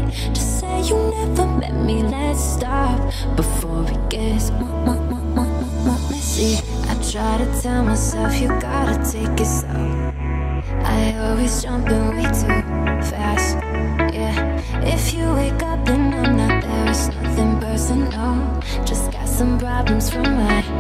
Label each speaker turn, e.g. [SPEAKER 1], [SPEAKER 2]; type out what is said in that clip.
[SPEAKER 1] Just say you never met me, let's stop before it gets more messy. I try to tell myself you gotta take it slow. I always jump in way too fast, yeah. If you wake up and I'm not there, it's nothing personal. Just got some problems from my